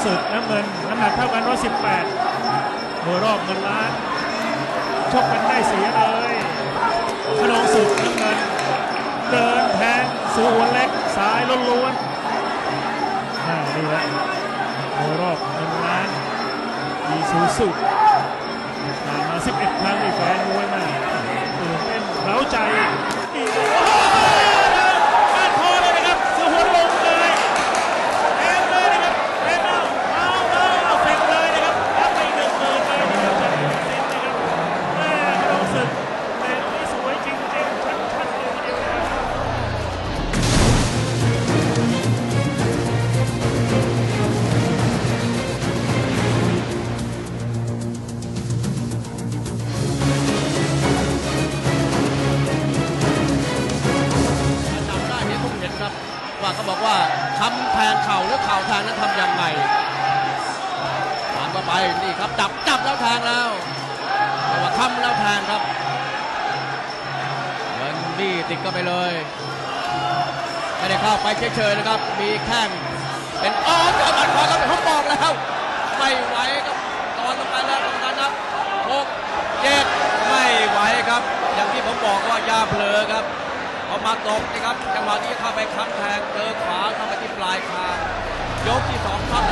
ศึกน้ำเงินน้ำหนักเท่ากัน118มวยรอบเงินล้านชกกันได้เสียเลยขนองศึกน้ำเงินเดินแทงสู่หัวเล็กซ้ายล้วนๆนี่แหละมวยรอบเงินล้านอีซูซุผ่านมา11ครั้งในแฟนมวยมาตื่นเต้นเร้าใจอีกการคอเลยนะครับสู่หัวลงเลยแทงเลยนะครับแทงเอาเสร็จเลยนะครับรับไป10,000เลยนะครับจะเซ็นนะครับขนองศึกแต่ตรงนี้สวยจริงๆชัดๆเลยทีเดียวนะครับว่าเขาบอกว่าทำแทงเข่าหรือเข่าแทงนั้นทำอย่างไรตามเข้าไปนี่ครับจับแล้วแทงแล้วแต่ว่าทำแล้วแทงครับเงินนี่ติดก็ไปเลยไม่ได้เข้าไปเฉยๆนะครับมีแข้งเป็นเจอหมัดขวาครับเขาบอกแล้วไม่ไหวครับตอนลงไปแล้วตรงนั้นนับ6 7ไม่ไหวครับอย่างที่ผมบอกว่ายาเผลอครับพอมาตกนะครับจังหวะนี้เข้าไปค้ำแทงเจอขวาเข้าไปที่ปลายคางยกที่2ครับ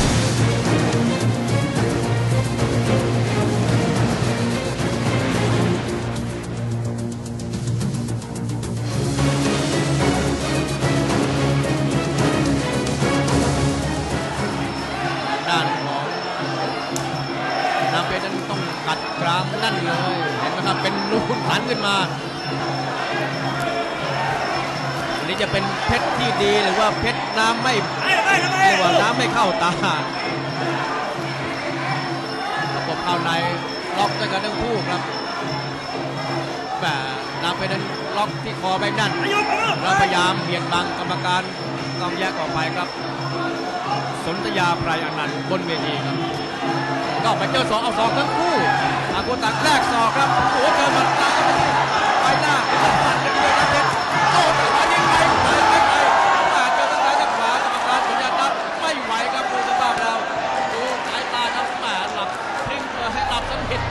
ด้านของน้ำเพชรนั้นต้องกัดกรามนั่นเลยเห็นไหมครับเป็นรูขุนขันขึ้นมานี่จะเป็นเพชรที่ดีหรือว่าเพชรน้ำไม่หรือว่าน้ำไม่เข้าตาระบบเข้าในล็อกด้วยกันทั้งคู่ครับแต่น้ำไปนั้นล็อกที่คอไปนั่นแล้วพยายามเบี่ยงบังกรรมการต้องแยกออกไปครับสนธยาไพรอนันต์บนเวทีครับก็ไปเจอ2 เอา 2ทั้งคู่ต่างคนต่างแลกศอกครับโอ้เจอหมัดตาไปหน้าตัดกันเลยนะเพชรโอ้แต่ว่ายิงไปเจอทางซ้ายทางขวากรรมการสัญญาณนับไม่ไหวครับดูสภาพเราดูสายตาครับแหมหลับพลิงให้หลับสนิท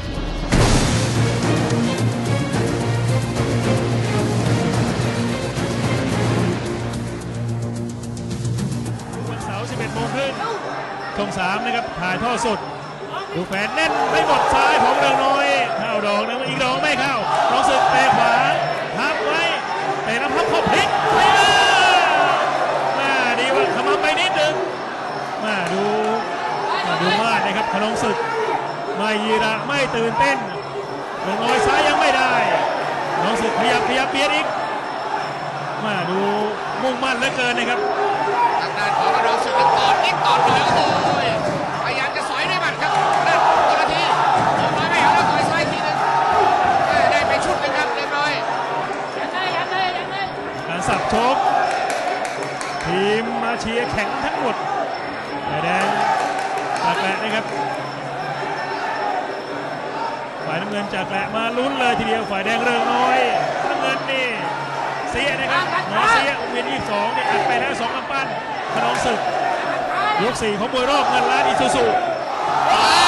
วันเสาร์ 11 โมงครึ่งช่อง 3นะครับถ่ายทอดสดดูแฟนแน่นไม่หมดซ้ายของเรืองน้อยเข้าดอกนึงอีกดอกไม่เข้าขนองศึกเตะขวาทับไว้เตะแล้วพับเข้าพลิกไปเลยดีว่าขมับไปนิดนึงดูมาดนะครับขนองศึกไม่ยีระไม่ตื่นเต้นเรืองน้อยซ้ายยังไม่ได้ขนองศึกขยับเบียดอีกดูมุ่งมั่นเหลือเกินนะครับทางด้านของขนองศึกต่อนิดต่อหน่อยโอ้ยพยายามจะสอยด้วยหมัดครับนั่นตัวนาทีเรียบร้อยไม่เอาแล้วต่อยซ้ายทีนึงได้ไปชุดนึงครับเรียบร้อยการสับชกทีมมาเชียร์แข็งทั้งหมดฝ่ายแดงจากแกะนะครับฝ่ายน้ำเงินจากแกะมาลุ้นเลยทีเดียวฝ่ายแดงเรืองน้อยน้ำเงินนี่เสียนะครับหมอเสียเวียน22นี่อัดไปแล้ว2 กำปั้นขนองศึกยก 4ของมวยรอบเงินล้านอีซูซุ